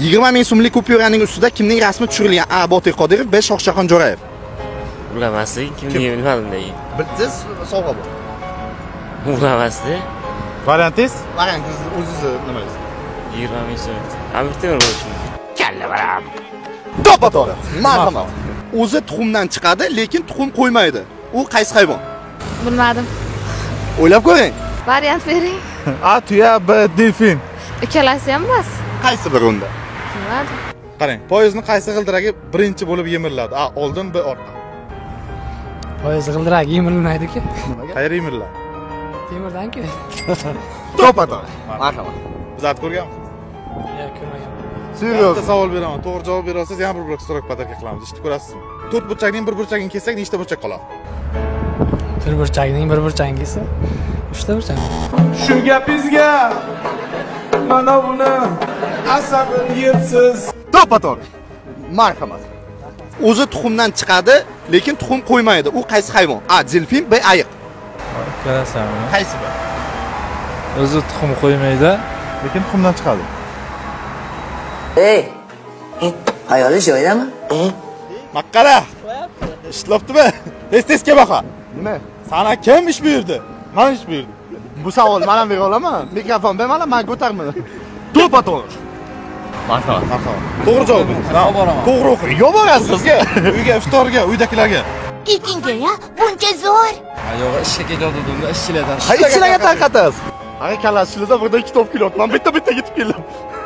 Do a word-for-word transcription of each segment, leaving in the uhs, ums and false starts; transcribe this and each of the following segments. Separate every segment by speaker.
Speaker 1: yigirma ming so'mlik kupyuraning ustida kimning rasmi tushirilgan? A. Botir Qodirov, B. Shohjahon Jo'rayev.
Speaker 2: Bilamaslik, kimligini bilmadim lekin.
Speaker 1: Bilsangiz sovg'a bor.
Speaker 2: Bilamaslik.
Speaker 3: Variantingiz?
Speaker 1: Variantingiz o'zingiz nima deysiz?
Speaker 2: yigirma ming so'm. Amir Temur bo'lishi mumkin.
Speaker 1: Kalla baram. To'ppa to'g'ri. Marhamat. O'zi tuxumdan chiqadi, lekin tuxum qo'ymaydi. U qaysi hayvon?
Speaker 4: Bilmadim.
Speaker 1: O'ylab ko'ring.
Speaker 4: Variant bering.
Speaker 3: A tuya, B delfin.
Speaker 4: Ikkalasi ham emas.
Speaker 1: Qaysi biri unda?
Speaker 4: Bilmadim.
Speaker 3: Qarang, poyezdni qaysi g'ildiragi birinchi bo'lib yemiriladi? A oldin, B orqa.
Speaker 5: Poyezd g'ildiragi yemirilmaydi-ku.
Speaker 3: Qayerga yemiriladi?
Speaker 5: Temirdan-ku.
Speaker 1: To'ppa to'g'ri. Marhamat.
Speaker 3: Biz aytib ko'rganmiz.
Speaker 5: Yo'q, ko'rmaganman.
Speaker 3: Bitta savol beraman. To'g'ri javob bera olsangiz, yana bir blok so'roq podarka qilamiz. Eshitib ko'rasizmi? to'rt burchakning bir burchagini kessak, nechta burchak qoladi?
Speaker 5: Bir burchakning bir burchagini kelsa, uchta burchak.
Speaker 6: Shu gapingizga mana buni asabim yetsiz.
Speaker 1: To'ppa to'g'ri. Marhamat. O'zi tuxumdan chiqadi, lekin tuxum qo'ymaydi. U qaysi hayvon? A. Delfin, B. Ayiq.
Speaker 3: Ko'rasanmi?
Speaker 1: Qaysi biri?
Speaker 3: O'zi tuxum qo'ymaydi, lekin tuxumdan chiqadi.
Speaker 7: Ey, hayolingiz joyidami?
Speaker 3: Maqqala. Ishlabdimi? Tez-tez kel baqa.
Speaker 1: Nima?
Speaker 3: Sana kim ish buyurdi? Men ish buyurdim.
Speaker 1: Bu savol men ham bera olaman. Mikrofon bermanglar, men ko'tarmayman. To'ppa to'g'ri.
Speaker 3: Marhamat, marhamat. To'g'ri javob bering. Men boraman. To'g'ri o'qing.
Speaker 1: Yo borasiz sizga.
Speaker 3: Uyga, iftorga, uydagilarga.
Speaker 8: Ikkinga ya, buncha zo'r.
Speaker 2: Yo'q, ishga ketayotgandim, ishchilardan.
Speaker 1: Ha, ishchilarga tarqatasiz. Aka kallasizlarda burada ikki top kelyapti. Men bitta-bitta yetib keldim.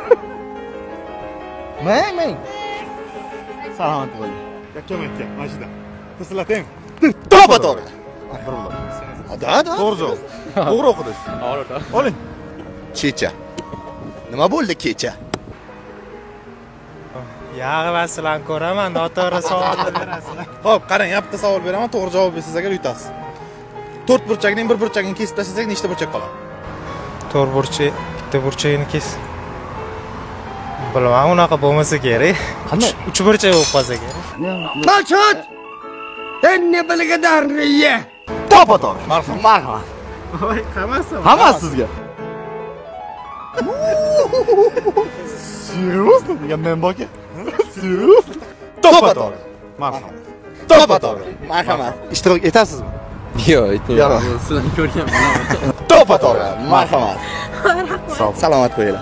Speaker 1: Meng, meng. Salomat bo'ling.
Speaker 3: Yakkamakka, mashina. Tislating.
Speaker 1: To'ppa to'g'ri. Da, da.
Speaker 3: To'g'ri javob. To'g'ri o'qidingiz. Oling.
Speaker 1: Kecha. Nima bo'ldi kecha?
Speaker 5: Yag'lasizlar ko'raman, noto'g'ri savollar berasizlar.
Speaker 3: Xo'p, qarang, bitta savol beraman, to'g'ri javob bersangiz agar yutasiz. to'rt burchakning bir burchagini kesib tashlasak, nechta burchak qoladi?
Speaker 5: to'rt burchak, bitta burchagini kes. Bilmadim, unaqa bo'lmasa kerak.
Speaker 1: Qanday?
Speaker 5: uch burchak bo'lib qolsa kerak.
Speaker 6: Maqsad! Endi bilgadarni ye.
Speaker 1: To'ppa to'g'ri. Marhamat. Marhamat.
Speaker 5: Voy, hammasi.
Speaker 1: Hammasi sizga. Seriously? Degan men borki. Seriously? To'ppa to'g'ri.
Speaker 3: Marhamat.
Speaker 1: To'ppa to'g'ri. Marhamat. Ishtirok etasizmi?
Speaker 2: Yo'q, aytmayman. Sizlarni ko'rganman.
Speaker 1: To'ppa to'g'ri. Marhamat. Salomat qo'yinglar.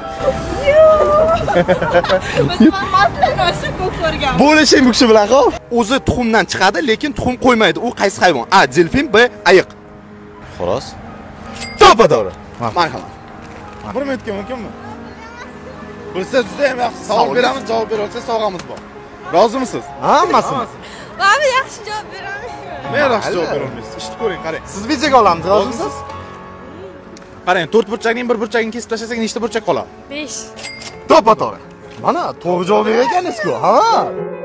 Speaker 8: Biz masdan oshib ko'rgan.
Speaker 1: Bo'lishi mukshi bilan qol. O'zi tuxumdan chiqadi, lekin tuxum qo'ymaydi. U qaysi hayvon? A. Delfin, B. Ayiq.
Speaker 2: Xolos.
Speaker 1: To'ppa to'g'ri. Marhamat.
Speaker 3: Bir minutga mumkinmi? Bilsa juda ham yaxshi savol beramiz, javob bera olsangiz sovg'amiz bor. Rozimisiz?
Speaker 1: Hammasini.
Speaker 8: Ba'zi yaxshi javob beraman.
Speaker 3: Men yaxshi javob bera olmaysiz. Eshitib ko'ring, qarang.
Speaker 1: Siz videoga olamiz, rozimisiz?
Speaker 3: Qarang, to'rt burchakning bir burchagini kesib tashlasak, nechta burchak qoladi?
Speaker 8: besh.
Speaker 1: To'ppa to'g'ri. Mana to'g'ri javob berganingiz-ku, ha?